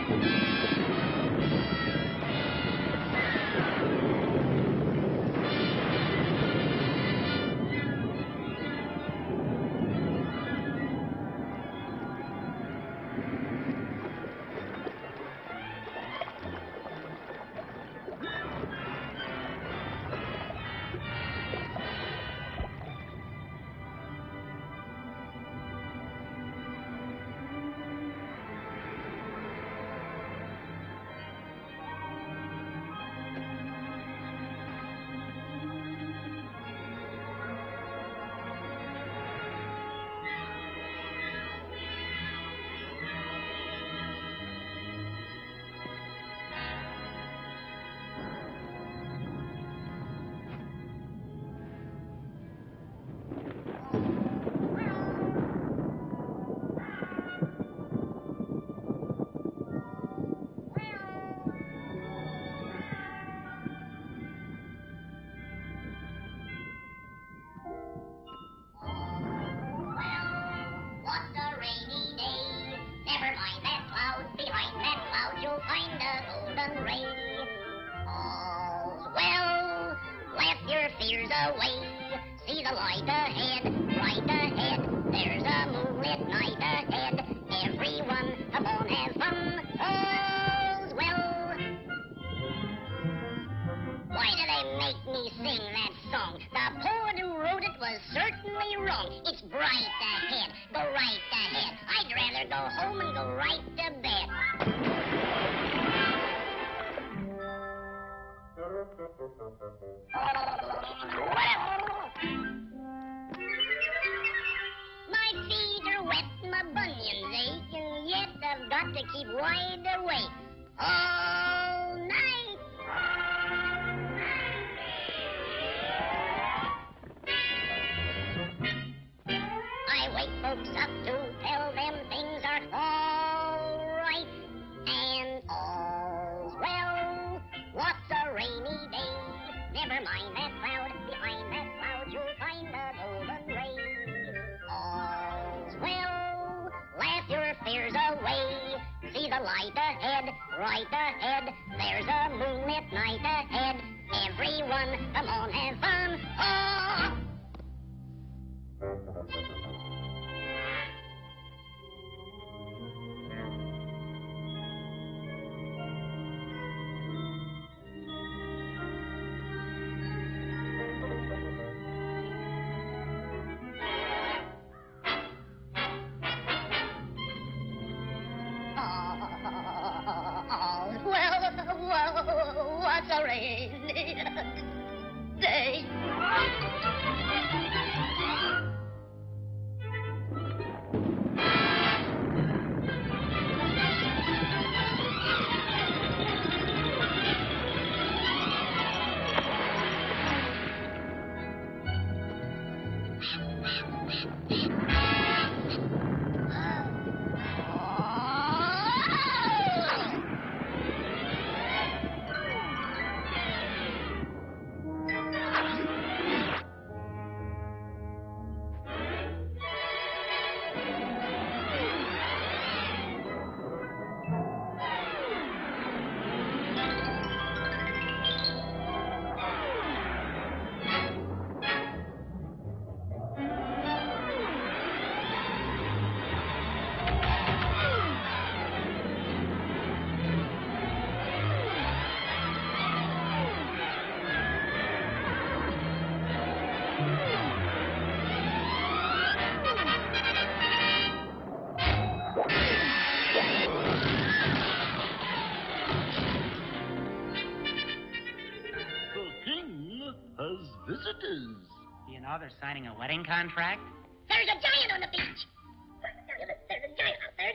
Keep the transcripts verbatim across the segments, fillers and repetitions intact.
Visitors. Do you know they're signing a wedding contract? There's a giant on the beach. There's a giant out there.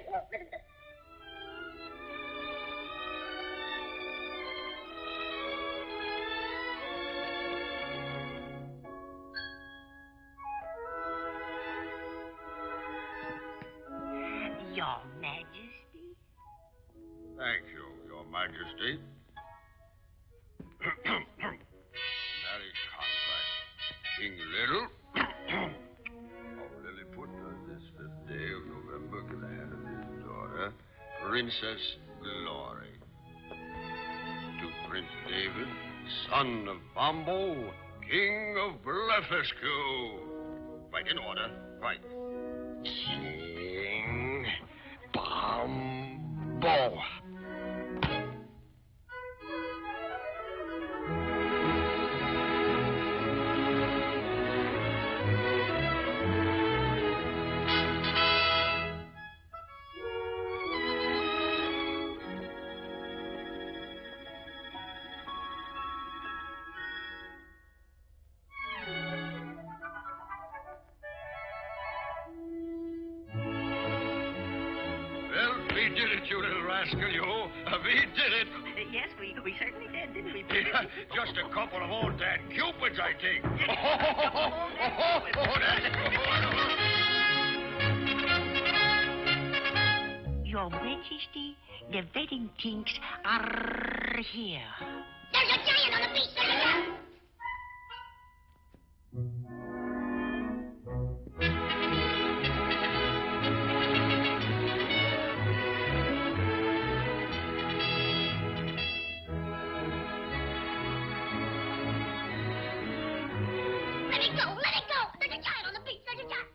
Your Majesty. Thank you, Your Majesty. Marriage contract. King Little. Of Lilliput, uh, this fifth day of November, can I have his daughter, Princess Gloria. Prince David, son of Bombo, king of Blefuscu. Right, in order. Right. King Bombo. We did it, you little rascal, you. Uh, we did it. Uh, yes, we, we certainly did, didn't we? Yeah, just a couple of old dad cupids, I think. Your Majesty, the wedding kinks are here. There's a giant on the beach. There's a giant. Let it go. Let it go. There's a giant on the beach. There's a giant.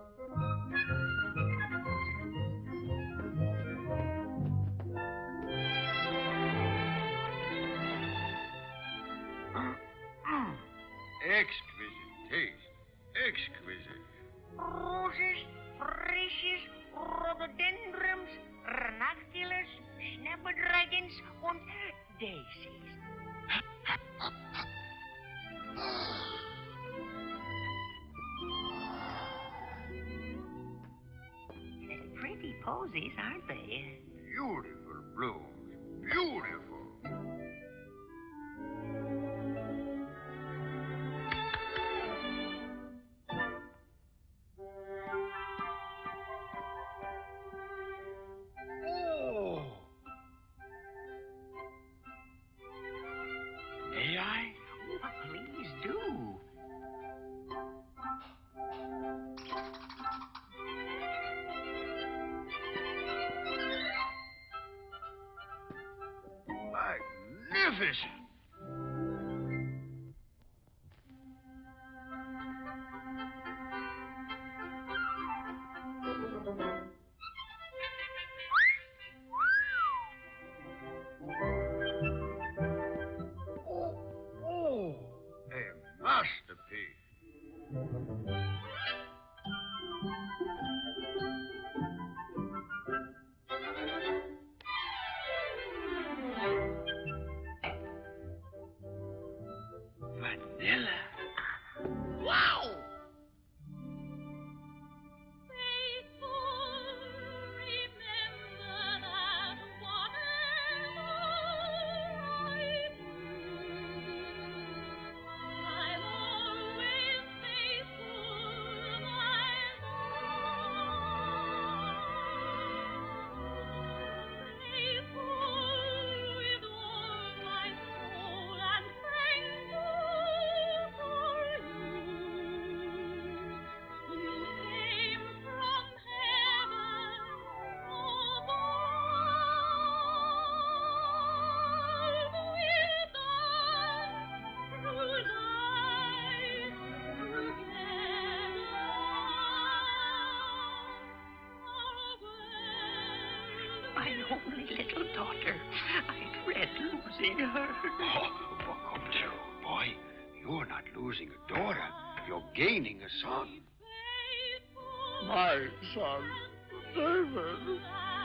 Exquisite taste. Exquisite. Roses, precious, rhododendrons, ranunculus, snapdragons, und daisies. Pretty posies, aren't they? Beautiful blooms. Beautiful. Oh. May I? Oh, please do. Magnificent. Oh, oh, a masterpiece. Vanilla. Wow! My only little daughter. I dread losing her. Oh, buck up there, old boy. You're not losing a daughter. You're gaining a son. My son, David.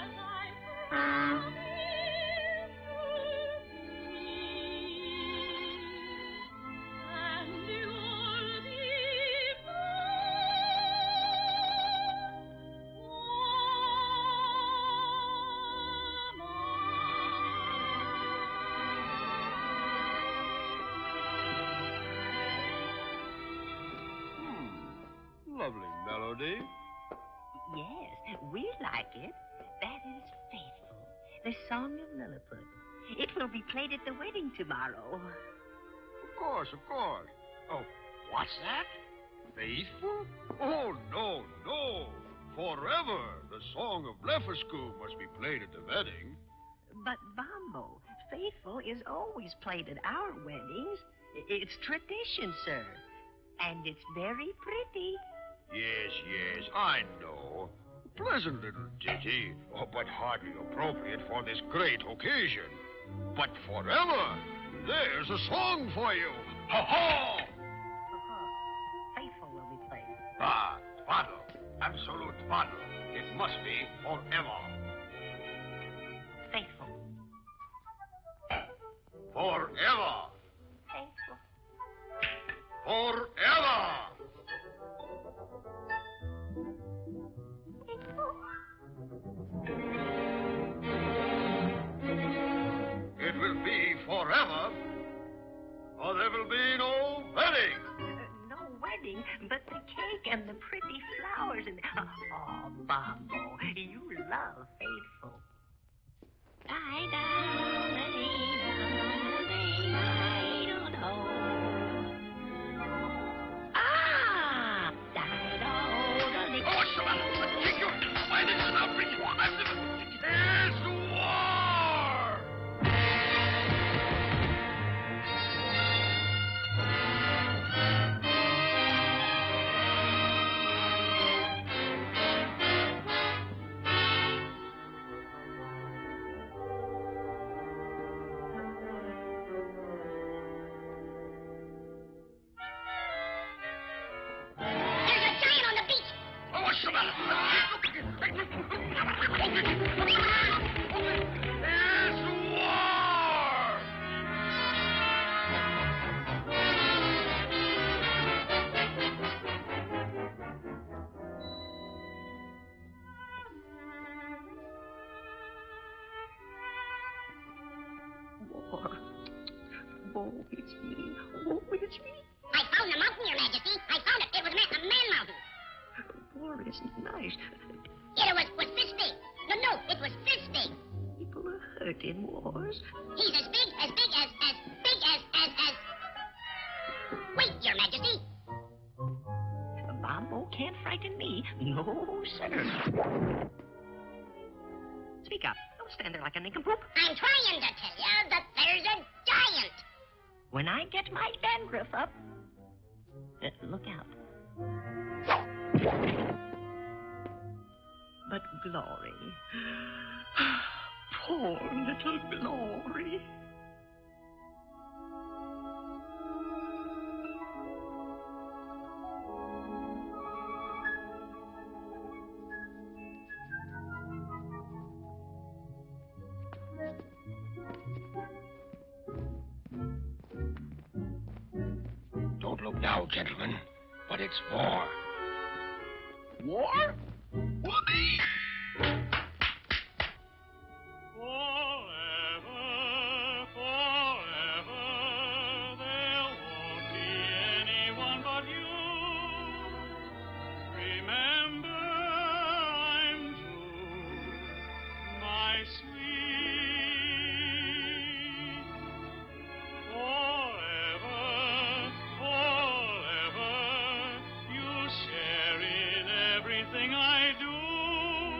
Lovely melody. Yes, we like it. That is faithful. The song of Lilliput. It will be played at the wedding tomorrow. Of course, of course. Oh, what's that? Faithful? Oh, no, no. Forever, the song of Blefuscu must be played at the wedding. But, Bombo, Faithful is always played at our weddings. I- It's tradition, sir. And it's very pretty. Yes, yes, I know. Pleasant little ditty, oh, but hardly appropriate for this great occasion. But forever, there's a song for you. Ha-ha! Uh-huh. Faithful will be played. Ah, twaddle. Absolute twaddle. It must be forever. Faithful. Forever. Faithful. Forever. It will be forever, or there will be no wedding. Uh, no wedding, but the cake and the pretty flowers and... Oh, oh Bombo, you love Faithful. Ah! Oh, Shabbat! Take your... Why, this is an outrage! I've never... It's war! There's a giant on the beach. Oh, Shabbat! It's war! War. Oh, it's me. Oh, it's me. I found the mountain, Your Majesty. I found it. It was ma- a man mountain. War is nice. Yeah, it was, was this big. No, no, it was this big. People are hurt in wars. He's as big, as big as, as big as, as, as... Wait, Your Majesty. Bombo can't frighten me. No, sir. Speak up. Don't stand there like a nincompoop. I'm trying to tell you that there's a giant. When I get my dandruff up, uh, look out. But Glory, poor little Glory. Don't look now, gentlemen, but it's war. War? Whoopee! Forever, forever, there won't be anyone but you. Remember, I'm true, my sweet. Forever, forever, you share in everything I do.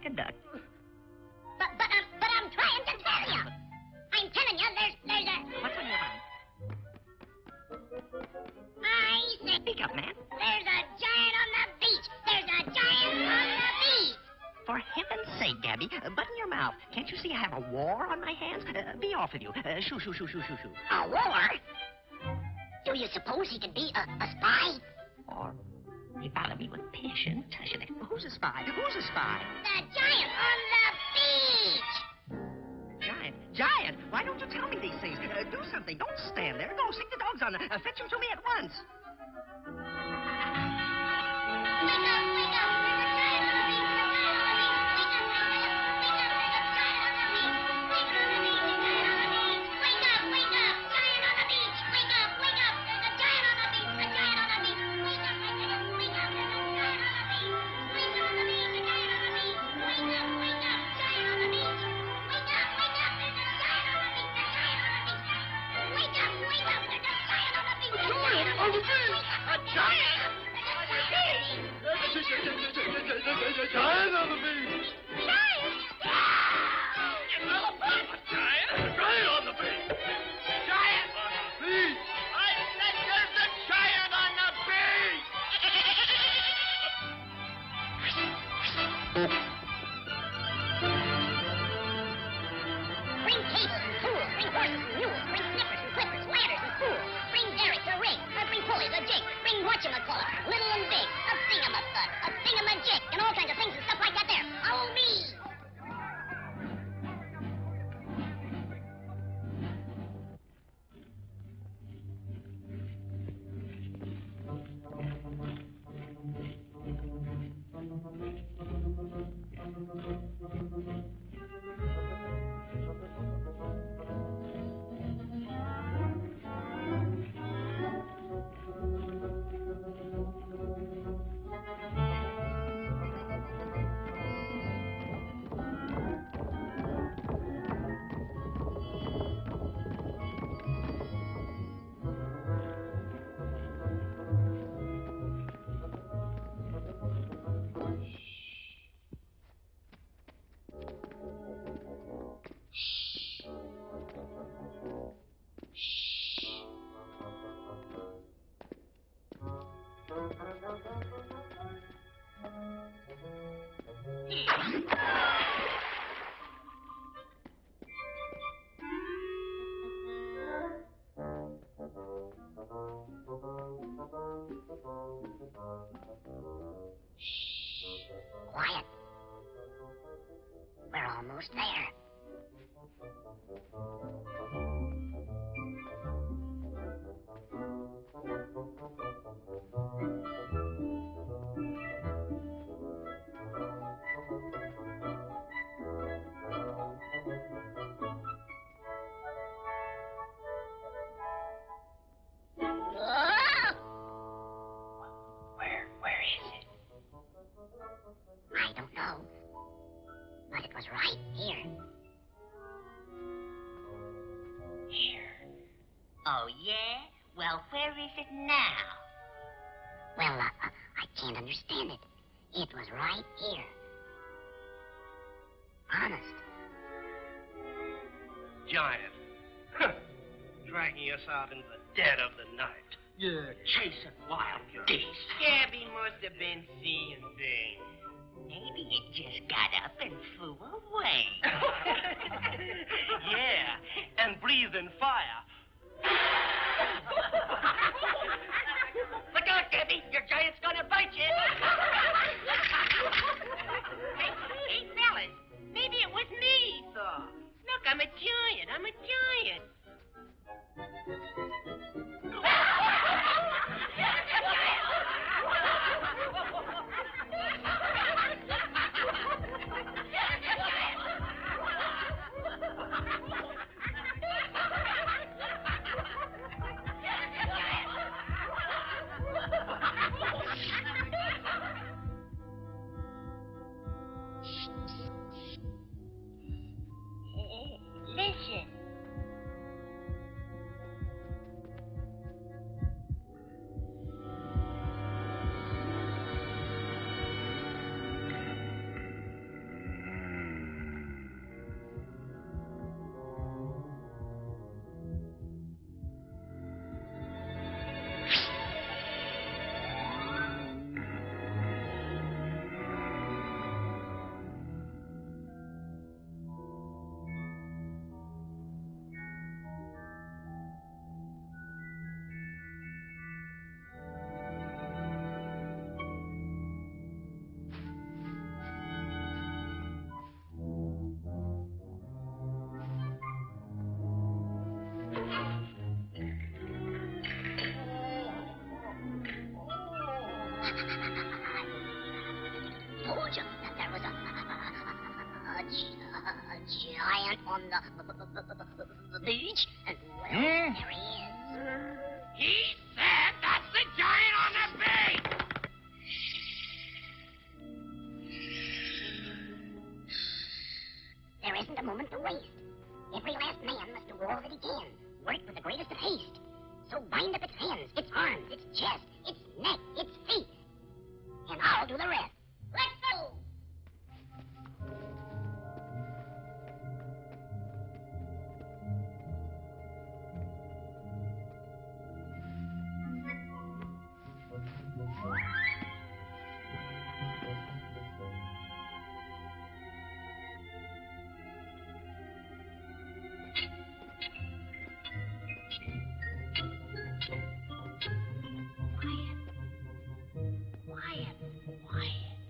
like a duck. But, but, I'm, but I'm trying to tell you. I'm telling you, there's, there's a... What's on your mind? I said... Speak up, man. There's a giant on the beach. There's a giant on the beach. For heaven's sake, Gabby, uh, button your mouth. Can't you see I have a war on my hands? Uh, be off with you. Uh, shoo, shoo, shoo, shoo, shoo, shoo. A war? Do you suppose he could be a, a spy? Or he followed me with passion. Who's a spy? Who's a spy? The giant on the beach. Giant. Giant? Why don't you tell me these things? Uh, do something. Don't stand there. Go, stick the dogs on. Uh, fetch him to me at once. Wake up, wake up. There's a giant on the beach. The giant on the beach. Wake up, wake up. Wake up. There's a giant on the beach. Wake up on the beach. The giant on the beach. Wake up, wake up. Giant on the beach. Wake up, wake up. There's a giant on the beach. The giant on the beach. Wake up, wake up. Wake up. There's a giant on the beach. Wake up on the beach. The giant on the beach. Wake up, wake up. Giant on the beach. Wake up, wake up. There's a giant on the beach. The giant on the beach. Wake up, wake up. There's a giant on the beach. The giant on the beach. A giant! There's a giant. A giant on the beach! Giant! An elephant! A giant? A giant on the beach! Giant on the beach! I said there's a giant on the beach! Bring cables and tools. Bring horses and mules. Bring snippers and clippers, ladders and spools. Bring derricks, a rig. Uh, bring pulleys, a jig. Bring whatchamacallit, little and big. A thingamafud, a thingamajig, and all kinds of things and stuff like that there. Follow me. Quiet. We're almost there. Where, where is it? I don't know. But it was right here. Here. Oh, yeah? Well, where is it now? Well, uh, uh, I can't understand it. It was right here. Honest. Giant. Huh. Dragging us out in the dead of the night. Yeah, chasing wild geese. Gabby must have been seeing things. Maybe it just got up and flew away. Yeah, and breathing fire. Look out, Gabby. Your giant's gonna bite you. Hey, hey, fellas, maybe it was me he saw. Look, I'm a giant. I'm a giant. Listen. gi- a giant on the, the beach? And well, Hmm? there he is. He said that's the giant on the beach! There isn't a moment to waste. Every last man must do all that he can. Work with the greatest of haste. So bind up its hands, its arms, its chest, its neck, its feet. And I'll do the rest. Let's go! Quiet. Quiet. Quiet.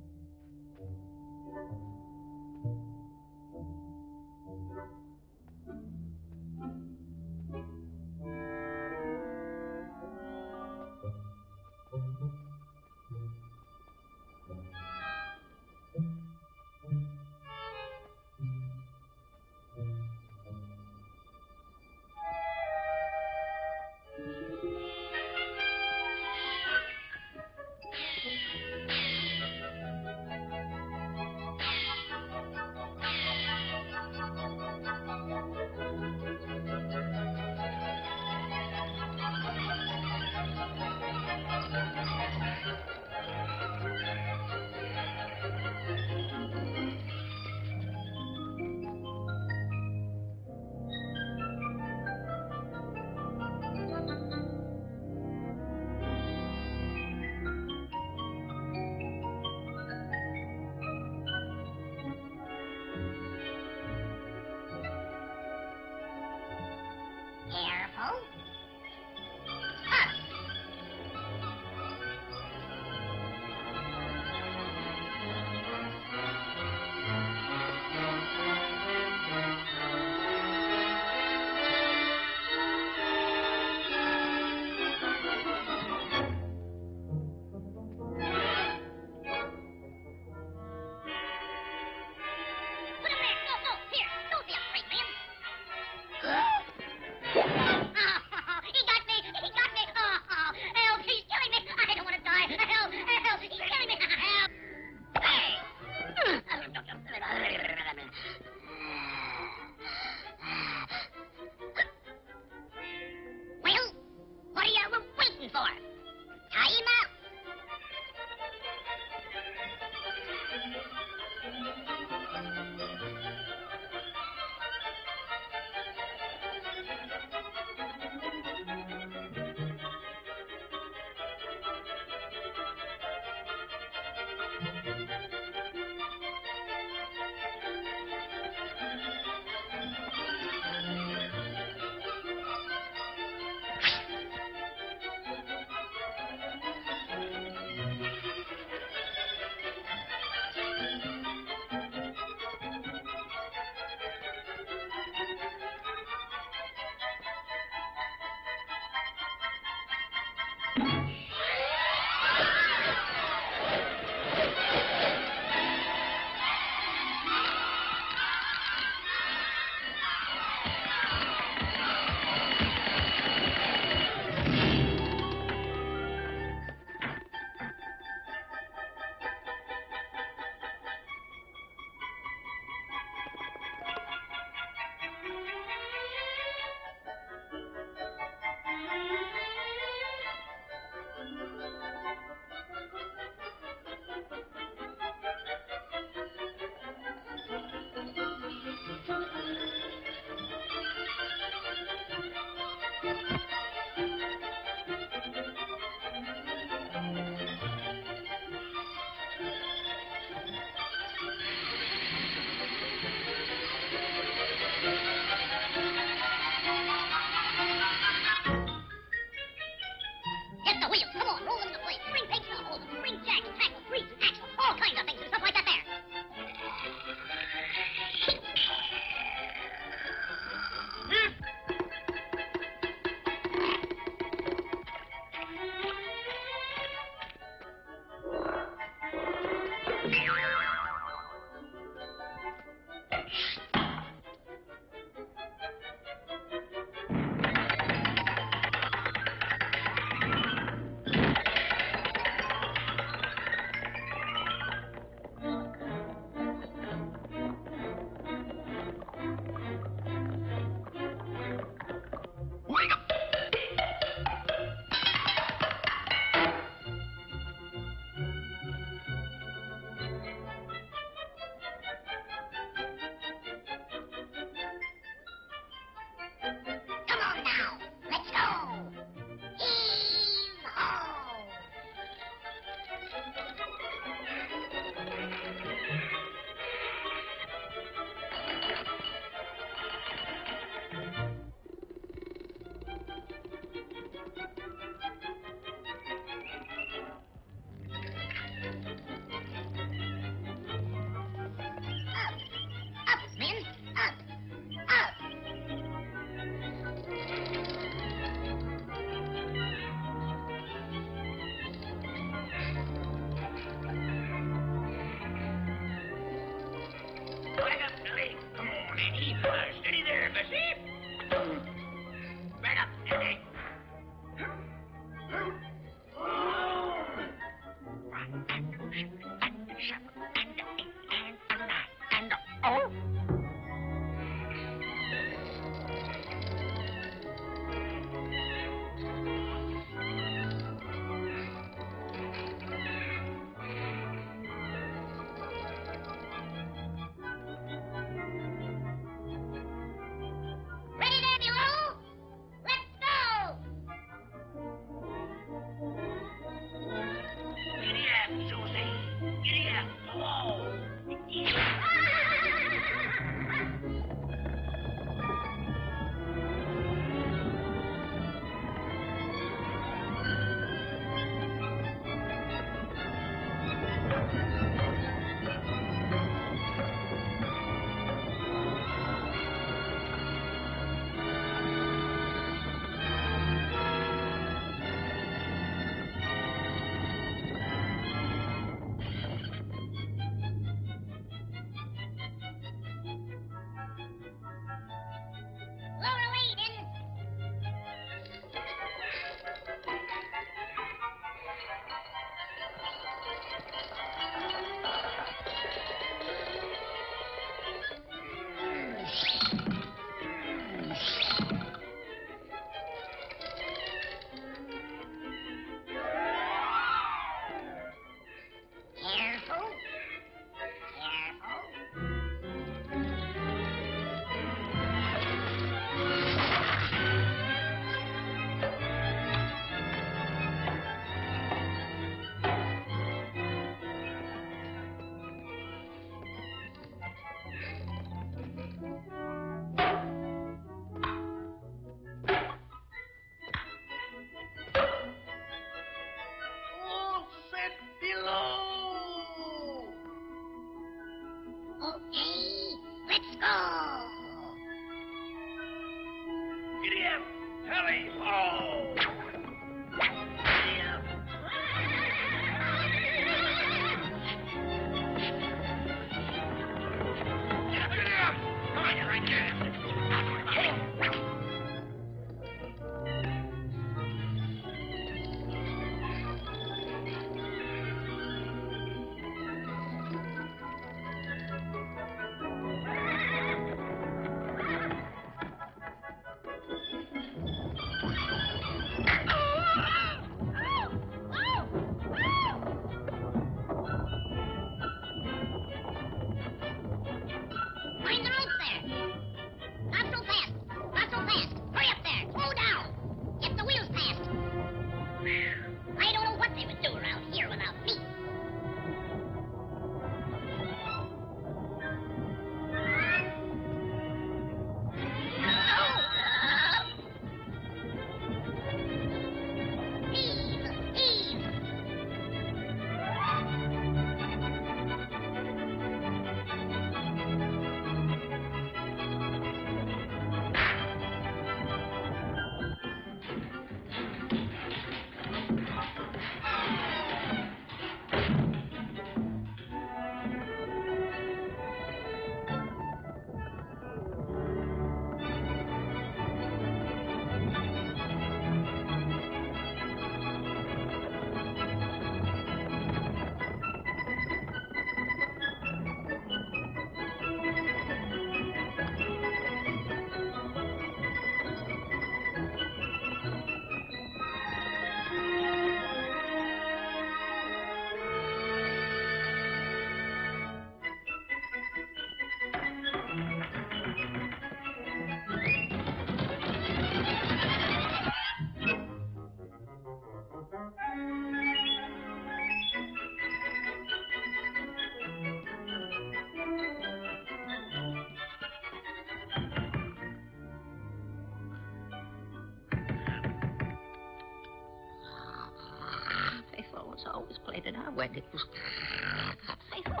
was always played at our weddings. Faithful.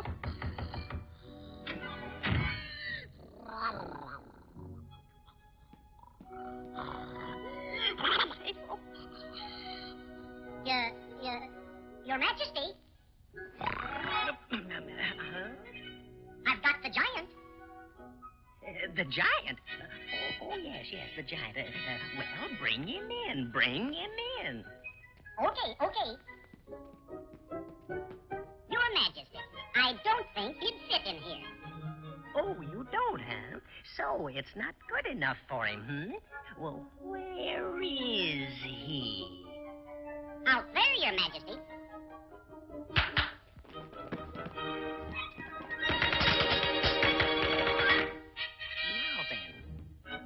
Faithful. Your, your, Your Majesty, Huh? I've got the giant. Uh, the giant? Oh, oh, yes, yes, the giant. Uh, uh, well, bring him in. Bring him in. Okay, okay. Your Majesty, I don't think he'd fit in here. Oh, you don't, huh? So it's not good enough for him, hmm? Well, where is he? Out there, Your Majesty. Now then.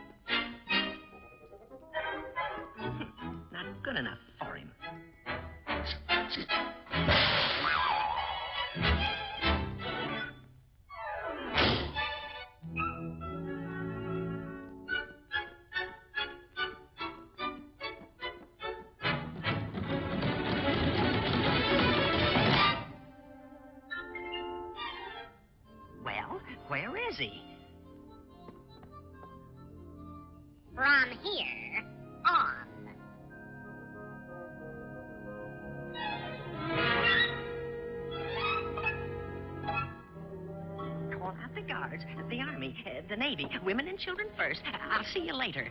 Not good enough for him. Well, where is he? From here on. Call out the guards, the army, uh, the navy, women and children first. I'll see you later.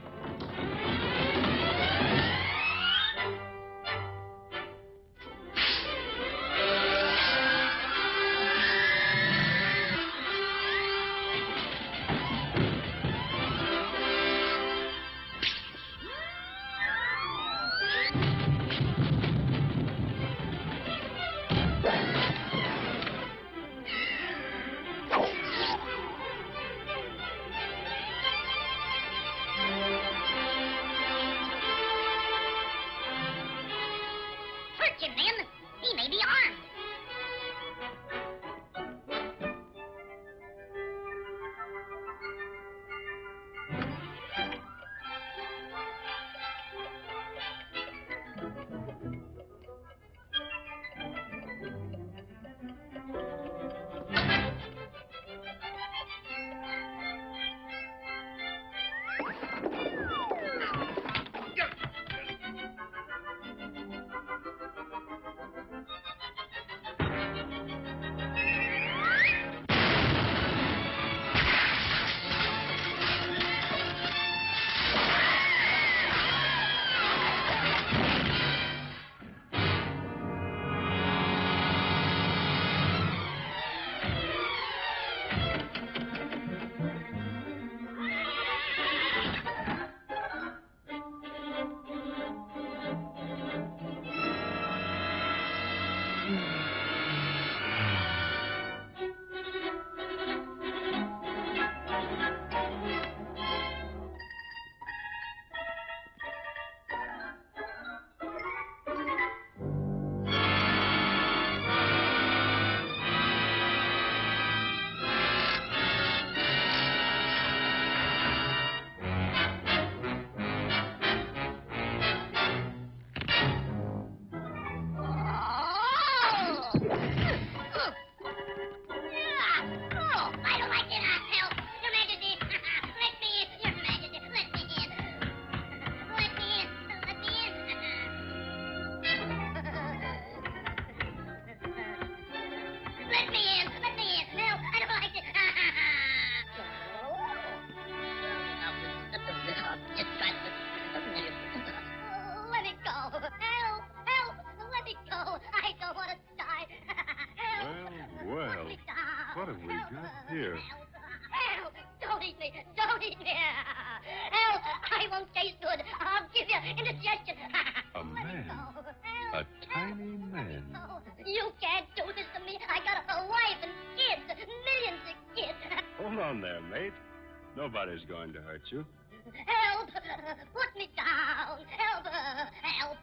Search him, men. He may be armed. What have we got here? Help! Don't eat me! Don't eat me! Help! I won't taste good. I'll give you indigestion. A man. A tiny man. You can't do this to me. I got a wife and kids. Millions of kids. Hold on there, mate. Nobody's going to hurt you. Help! Put me down. Help! Help!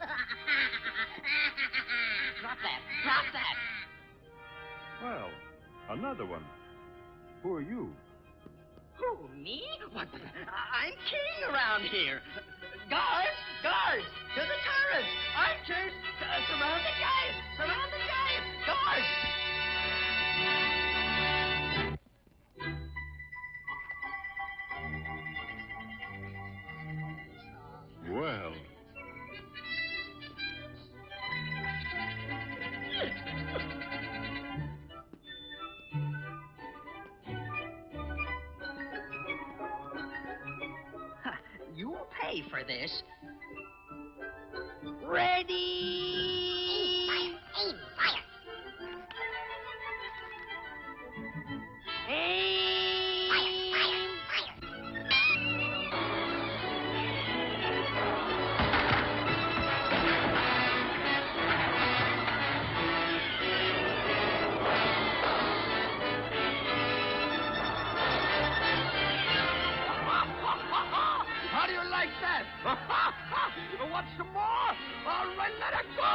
Drop that. Drop that. Well, another one. Who are you? Who, me? What? I'm king around here. Guards! Guards! To the turrets! Archers! Uh, surround the giant! pay for this. Ready? Aim, aim, fire. Aim. Fire, fire, fire. How do you like that? Want some more? All right, let it go!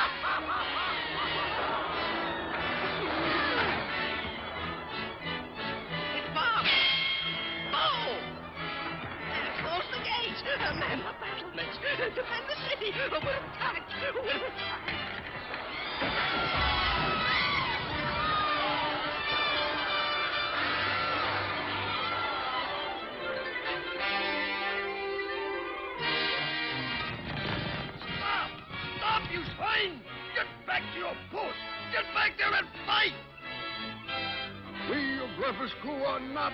It's Bob. Bo! Close the gates. Man the battlements. Defend the city. We'll attack. We'll attack. You swine! Get back to your post! Get back there and fight! We of Breakfast Crew are not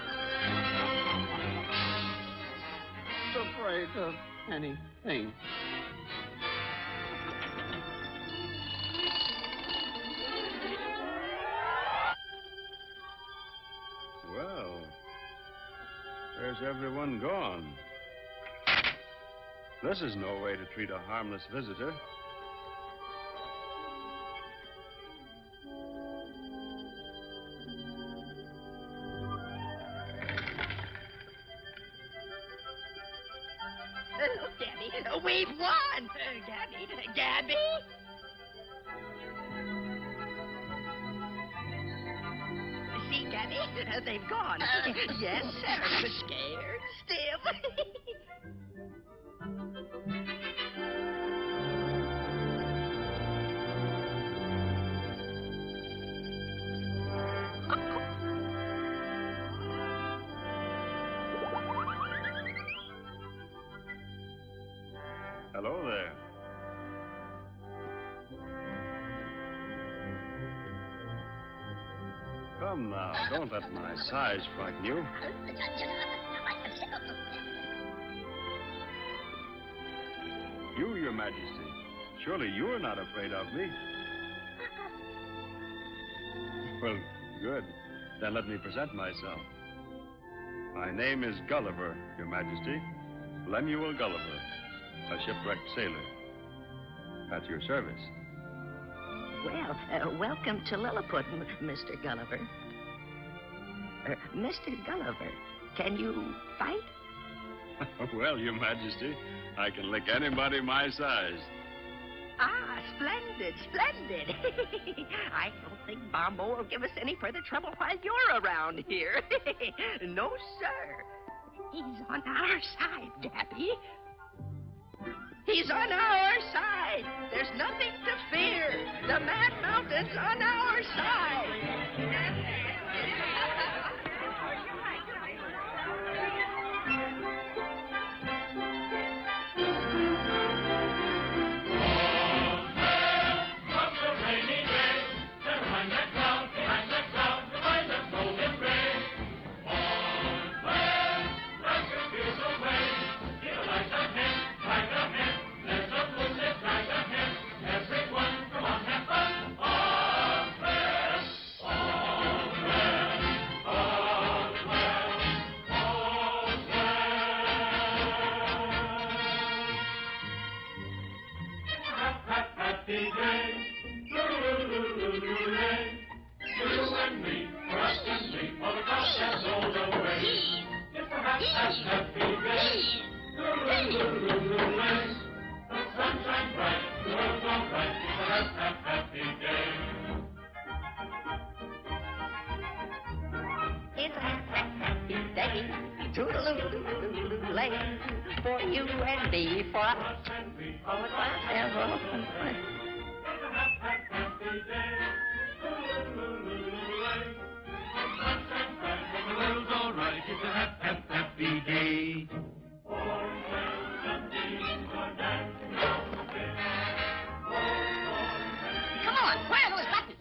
afraid of anything. Well, there's everyone gone. This is no way to treat a harmless visitor. Look, Gabby, we've won! Uh, Gabby, Gabby? See, Gabby, uh, they've gone. Uh, yes, sir. Scared still. Hello there. Come now, don't let my size frighten you. You, Your Majesty, surely you are not afraid of me. Well, good. Then let me present myself. My name is Gulliver, Your Majesty. Lemuel Gulliver, a shipwrecked sailor. At your service. Well, uh, welcome to Lilliput, M- Mister Gulliver. Uh, Mister Gulliver, can you fight? Well, Your Majesty, I can lick anybody my size. Ah, splendid, splendid. I don't think Bombo will give us any further trouble while you're around here. No, sir. He's on our side, Dappy. He's on our side. There's nothing to fear. The Mad Mountain's on our side. For you and me, for us, for forever. Happy day. Come on, where are those buttons?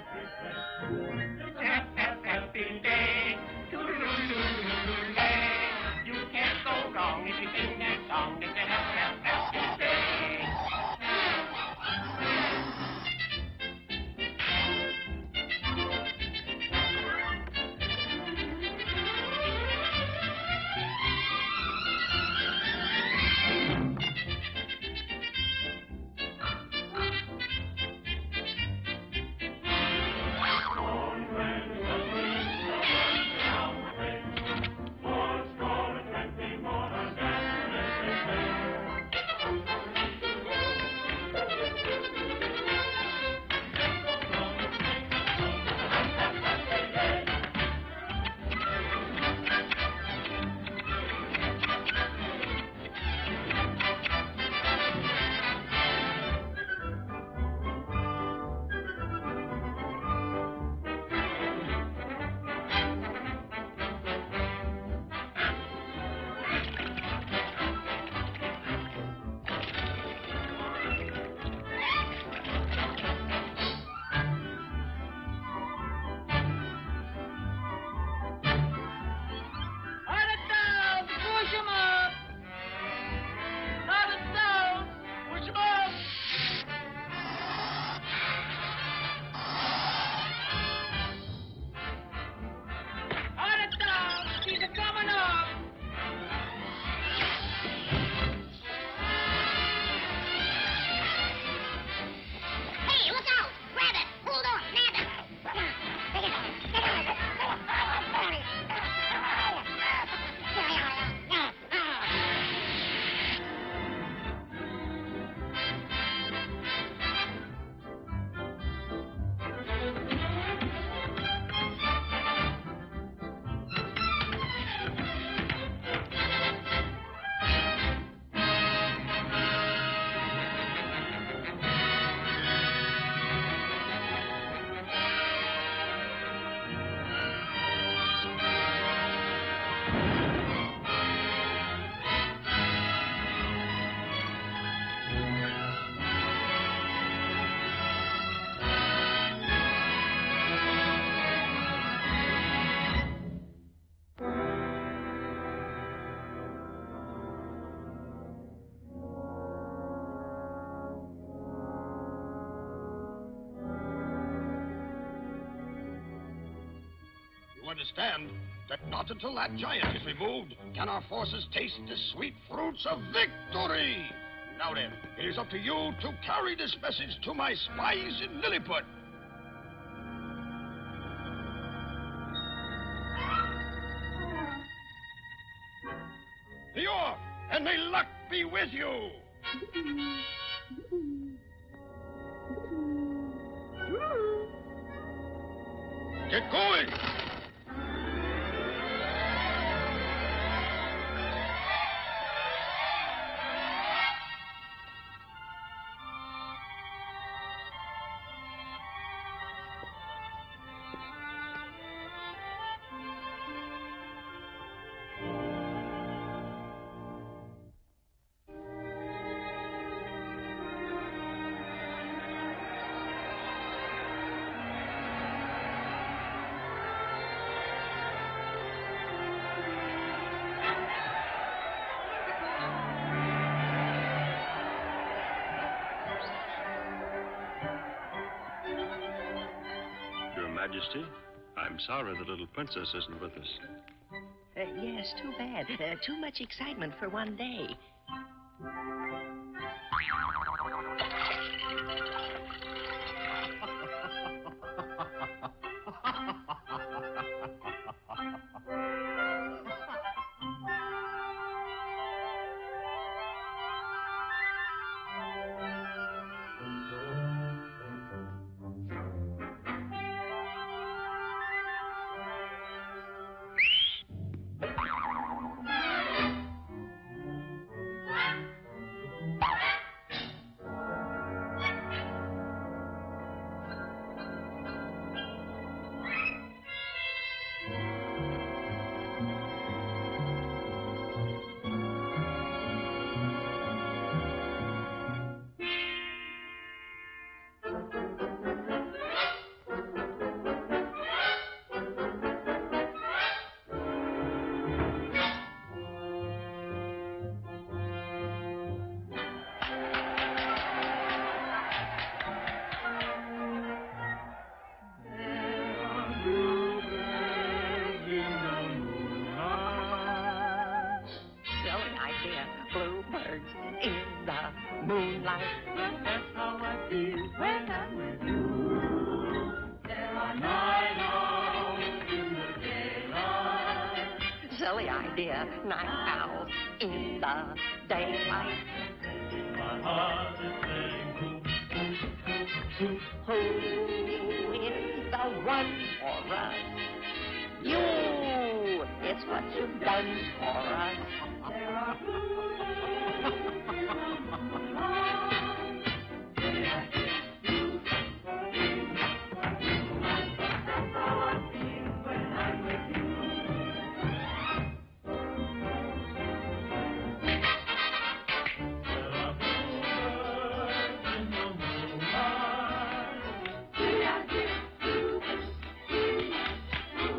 Happy day. You can't go wrong if you sing that song. understand that not until that giant is removed can our forces taste the sweet fruits of victory. Now then, it is up to you to carry this message to my spies in Lilliput. Be off, and may luck be with you. Get going. Your Majesty, I'm sorry the little princess isn't with us. Uh, yes, too bad. Uh, too much excitement for one day. Moonlight, that's how I feel when I'm with you. There are night owls in the daylight. Silly idea, night owls in the daylight. My heart is saying, who, who, who is the one for us? You, it's what you've done for us. There are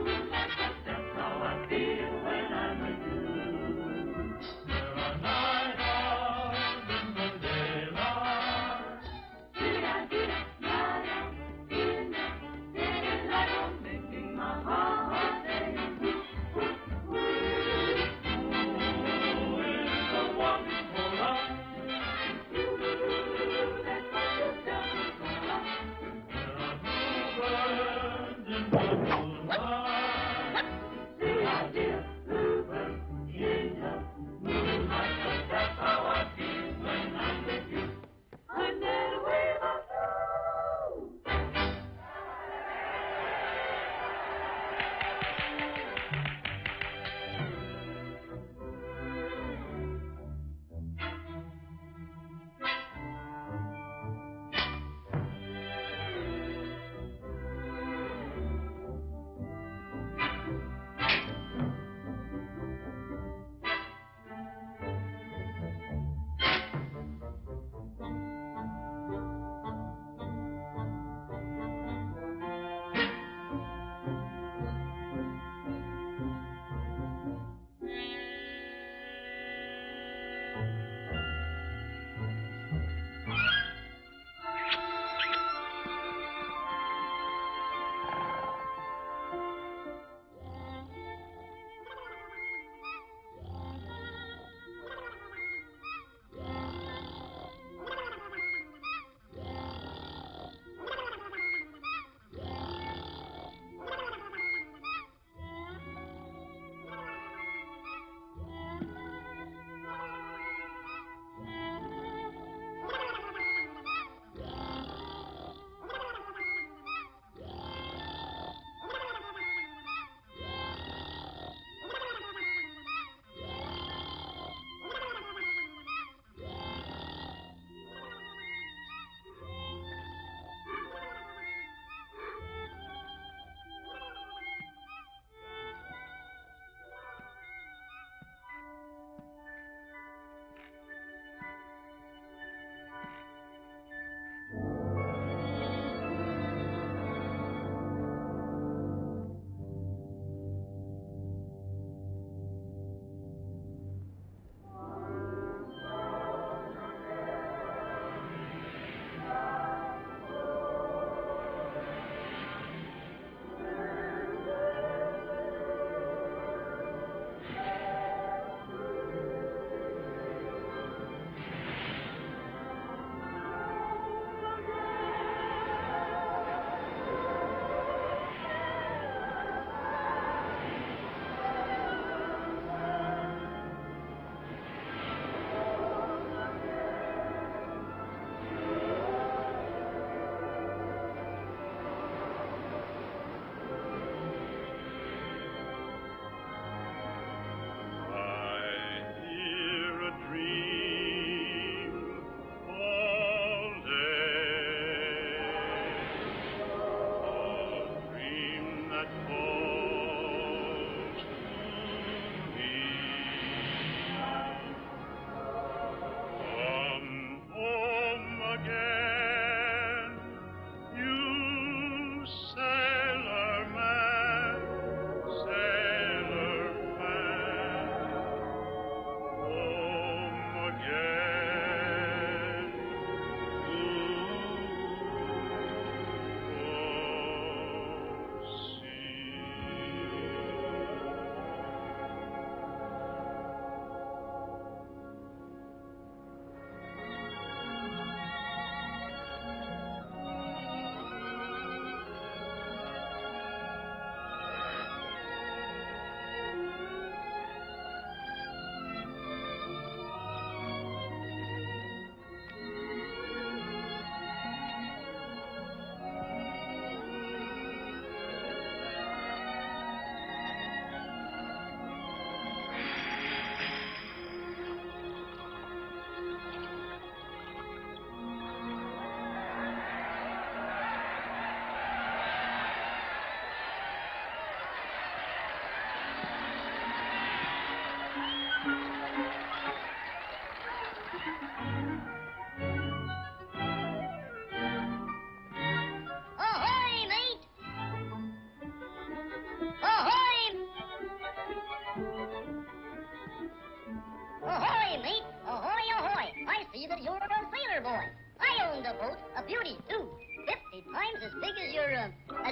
night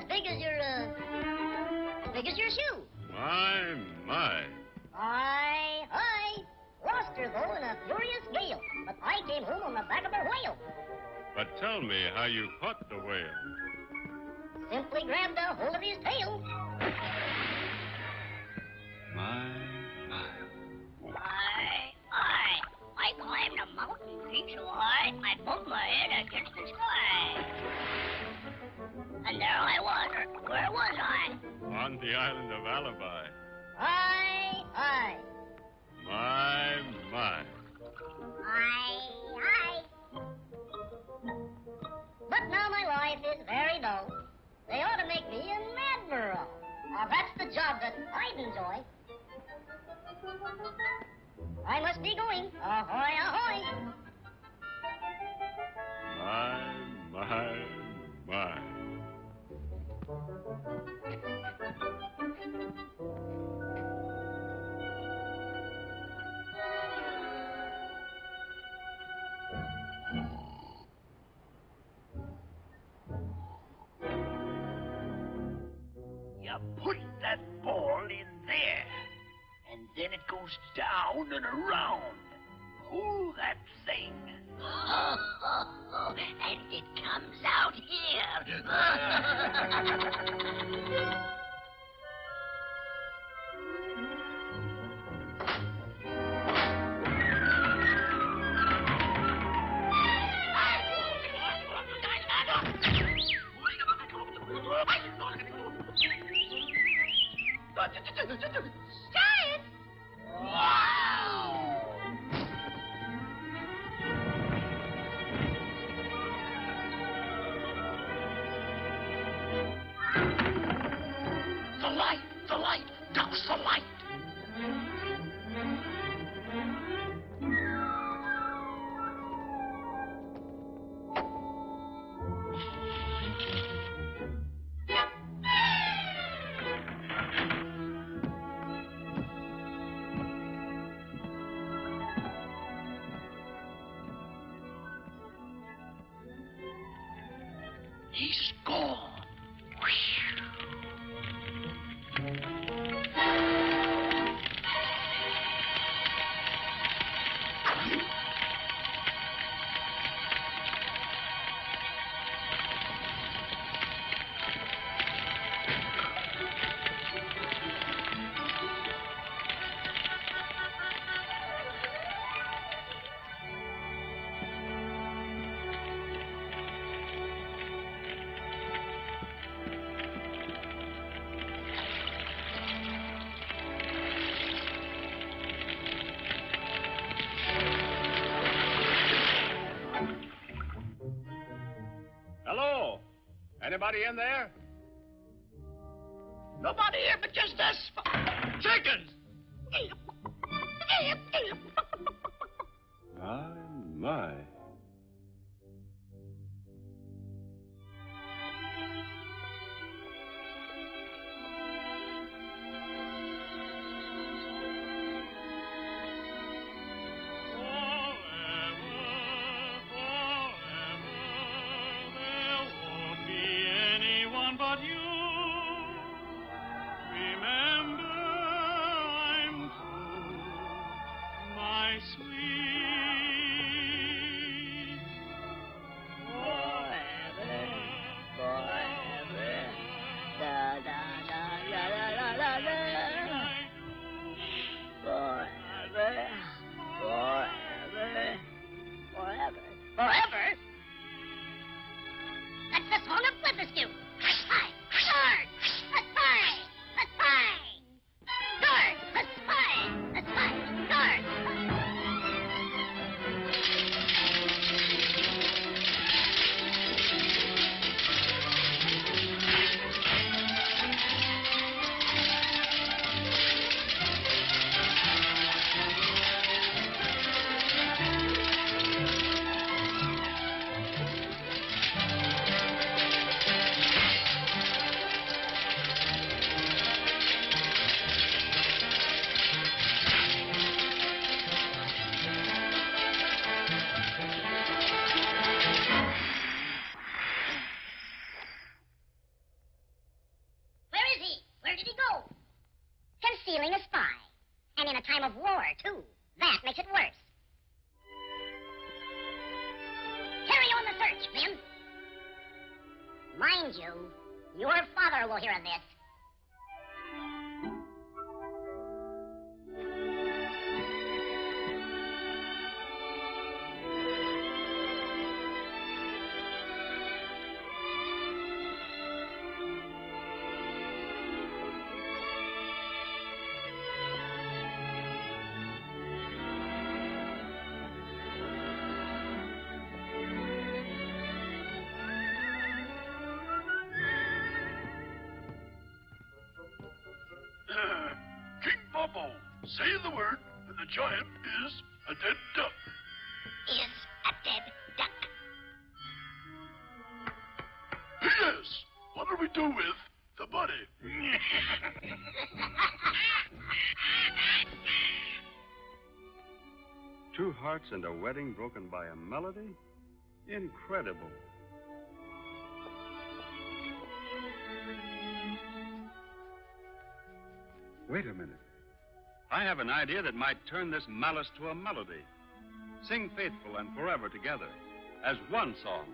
big as your, uh, as big as your shoe. My, my. Aye, aye. Lost her, though, in a furious gale. But I came home on the back of a whale. But tell me how you caught the whale. Simply grabbed a hold of his tail. My, my. Aye, aye. I climbed a mountain peak so high, I bumped my head against the sky. And there I was. Where was I? On the island of Alibi. Aye, aye. My, my. Aye, aye. But now my life is very dull. They ought to make me an admiral. Now that's the job that I'd enjoy. I must be going. Ahoy, ahoy. My, my, my. You put that ball in there, and then it goes down and around. Pull that thing. And it comes out here. Giant! Wow! The light, the light, douse the light. He's gone. Hello? Anybody in there? Nobody here but just us. Chickens! My, my. But you remember I'm true, my sweet. Forever, forever, da da da da da da da da. Forever, forever, forever, forever. That's the song of Flipperskew. Hi. Where did he go? Concealing a spy. And in a time of war, too. That makes it worse. Carry on the search, Flynn. Mind you, your father will hear of this. Say the word, and the giant is a dead duck. Is a dead duck. Yes. What do we do with the body? Two hearts and a wedding broken by a melody? Incredible. Wait a minute. I have an idea that might turn this malice to a melody. Sing faithful and forever together as one song.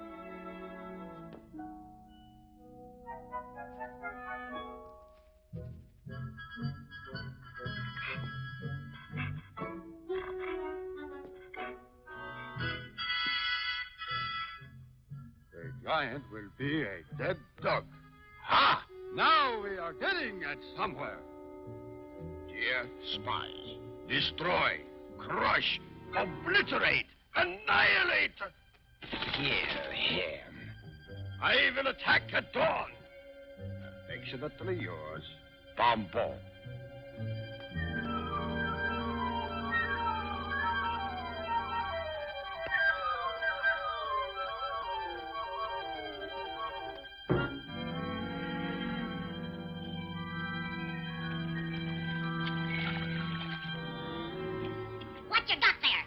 The giant will be a dead duck. Ha! Now we are getting at somewhere. Dear spies, destroy, crush, obliterate, annihilate. Kill him. I will attack at dawn. Affectionately yours, Bombo. What you got there?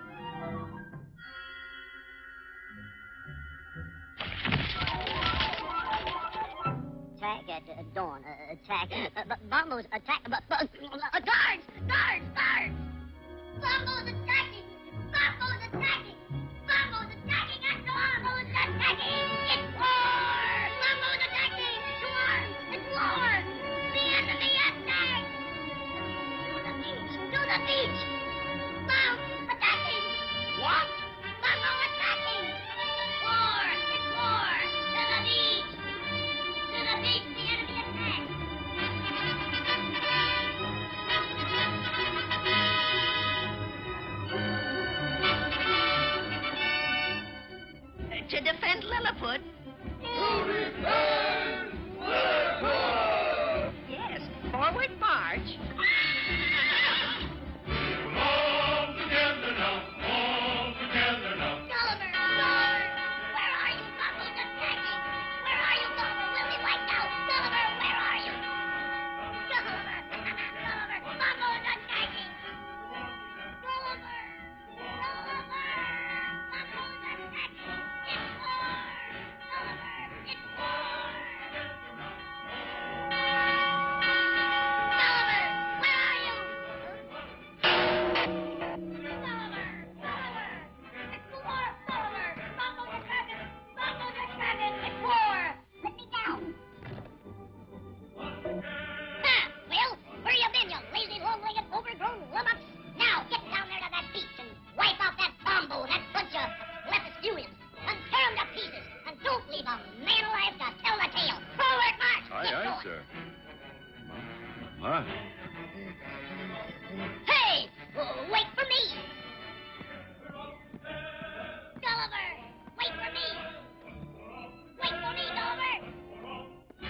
Attack at uh, dawn. Uh, attack. Uh, b- Bombo's attack. Uh, b- b- uh, guards! Guards! Guards! Bombo's attacking! Bombo's attacking! Bombo's attacking at dawn! Bombo's attacking! It's war! Bombo's attacking! It's war! It's war! The enemy attack! To the beach! To the beach! Bomb attacking! What? Bombo attacking! War! It's war! To the beach! To the beach! The enemy attack! To defend Lilliput. Yes, forward march. All together now, all together now. Gulliver! Gulliver! Where are you? Bombo's attacking! Where are you, Gulliver? We'll be wiped out! Gulliver, where are you? Gulliver! Gulliver! Bombo's attacking! Gulliver! Gulliver! Bombo's attacking! It's war! Gulliver! It's war! Gulliver! Where are you? Gulliver! Gulliver! It's war! Gulliver! Bombo's attacking! Bombo's attacking! It's war! Let me down! Ha! Well, where you been, you lazy, long-legged, overgrown lummox? Now, get down there to that beach and wipe out that Bombo and that bunch of Lepidurians and tear them to pieces and don't leave a man alive to tell the tale. Forward march! Aye, Get aye, going. sir. My. Hey! w- Wait for me! Gulliver! Wait for me! Wait for me, Gulliver!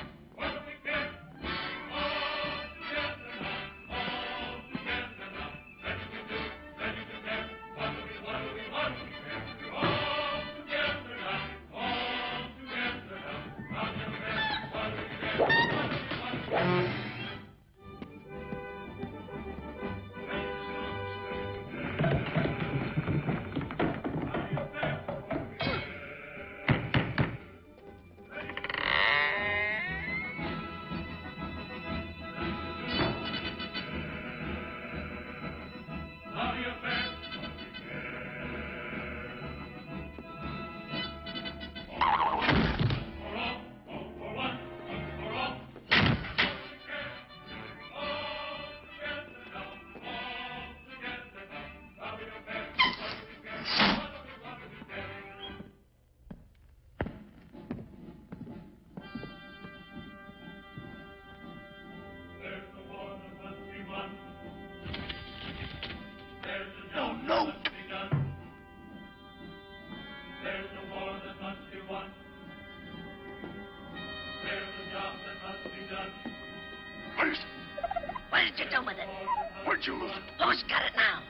What did you do with it? Where'd you lose it? Who's got it now?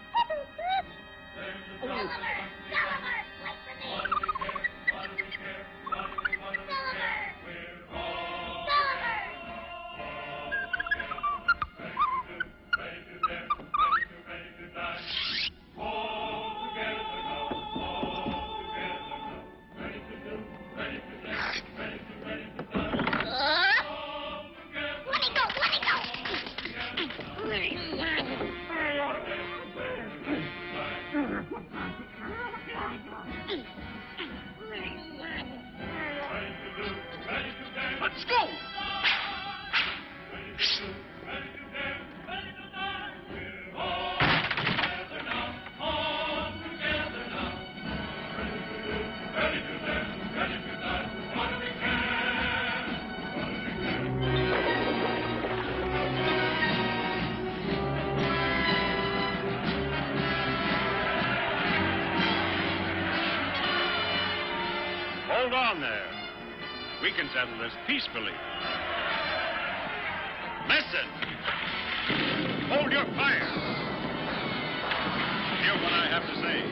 Oh. Let's go! Hold on there. We can settle this peacefully. Listen! Hold your fire! Hear what I have to say.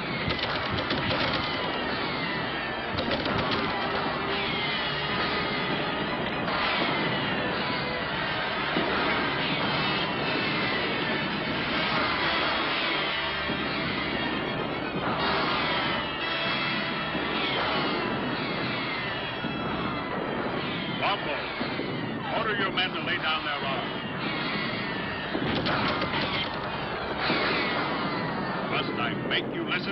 Order your men to lay down their arms. Must I make you listen?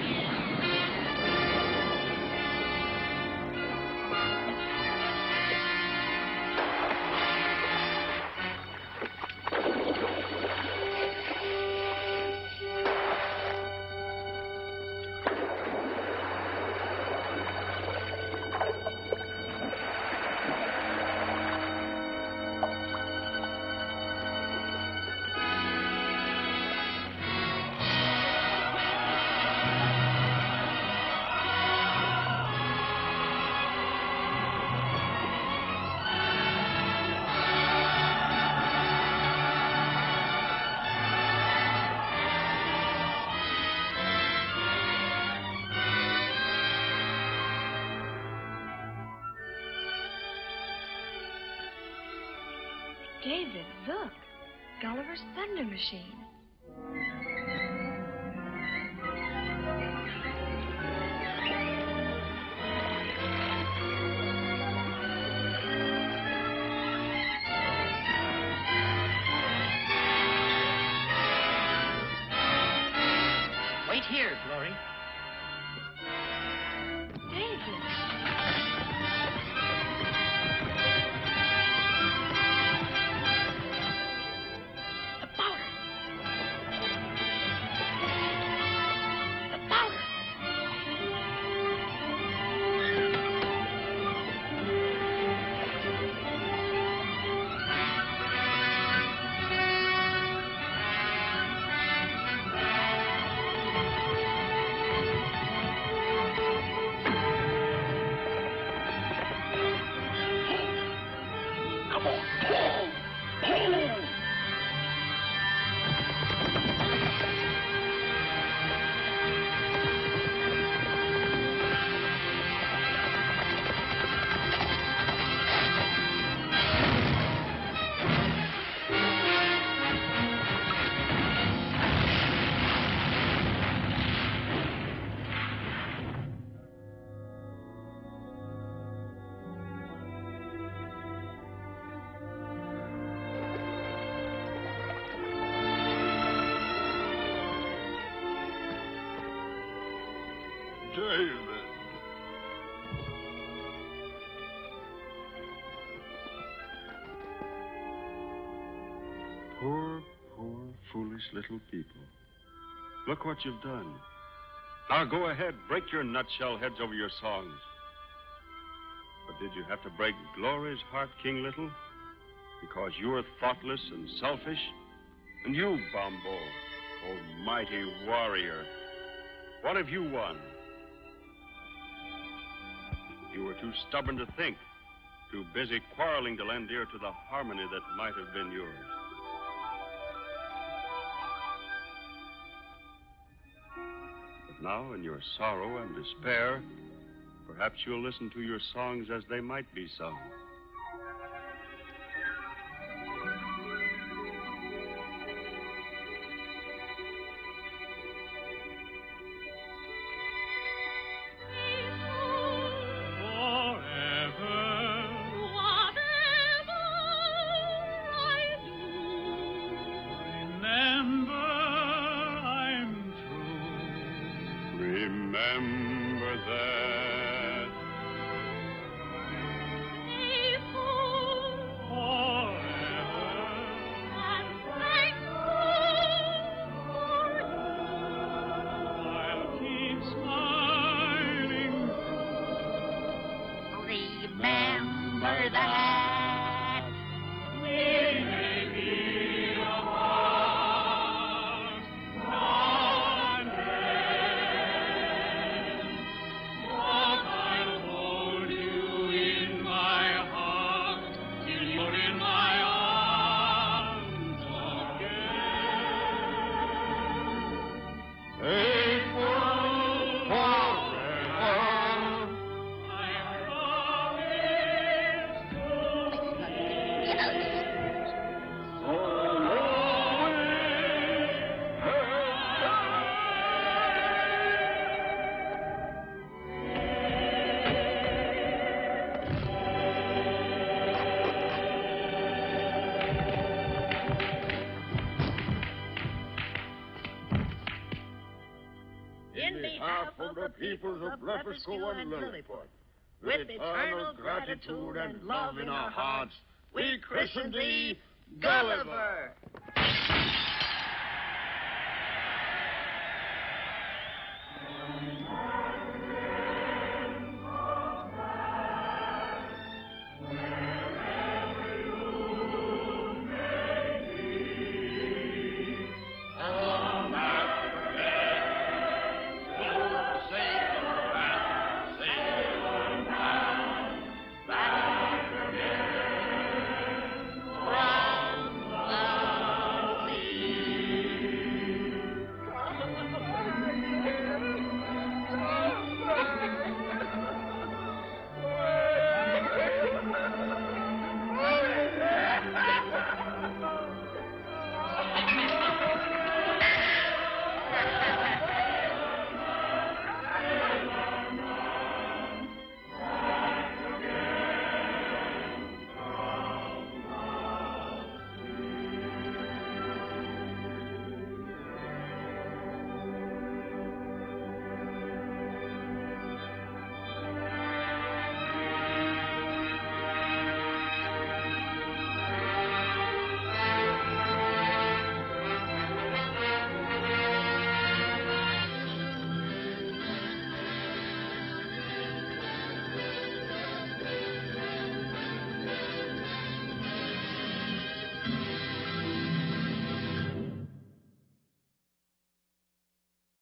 David, look. Gulliver's thunder machine. Wait here, Glory. David. David. Poor, poor, foolish little people. Look what you've done. Now go ahead, break your nutshell heads over your songs. But did you have to break Glory's heart, King Little? Because you're thoughtless and selfish? And you, Bombo, oh mighty warrior, what have you won? You were too stubborn to think, too busy quarreling to lend ear to the harmony that might have been yours. now, in your sorrow and despair, perhaps you'll listen to your songs as they might be sung. Remember that. I'll keep smiling. Remember that. We may be apart, not again, but I'll hold you in my heart till you're in my arms again. Faithful forever, I promise to In behalf of the peoples of Blefuscu and Lilliput, with eternal gratitude and love in our hearts, we christen thee Gulliver.